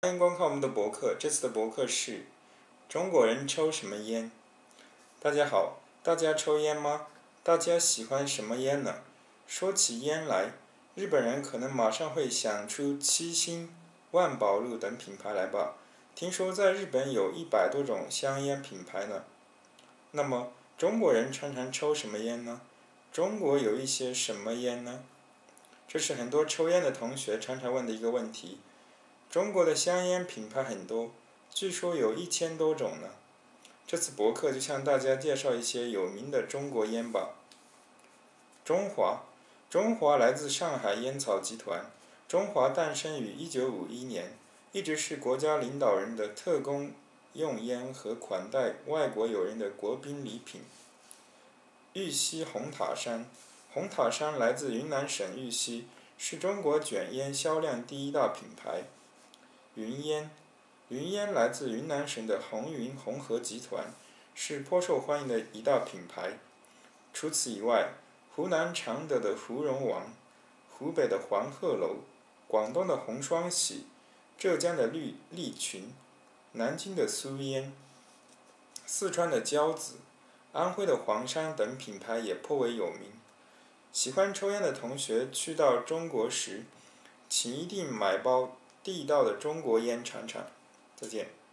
欢迎观看我们的博客。这次的博客是中国人抽什么烟？大家好，大家抽烟吗？大家喜欢什么烟呢？说起烟来，日本人可能马上会想出七星、万宝路等品牌来吧。听说在日本有100多种香烟品牌呢。那么中国人常常抽什么烟呢？中国有一些什么烟呢？这是很多抽烟的同学常常问的一个问题。中国的香烟品牌很多，据说有1000多种呢。这次博客就向大家介绍一些有名的中国烟吧。中华来自上海烟草集团。中华诞生于1951年，一直是国家领导人的特供用烟和款待外国友人的国宾礼品。玉溪红塔山。红塔山来自云南省玉溪，是中国卷烟销量第1大品牌。云烟来自云南省的红云红河集团，是颇受欢迎的一大品牌。除此以外，湖南常德的芙蓉王，湖北的黄鹤楼，广东的红双喜，浙江的利群，南京的苏烟，四川的骄子，安徽的黄山等品牌也颇为有名。喜欢抽烟的同学去到中国时，请一定买包地道的中国烟尝尝。再见。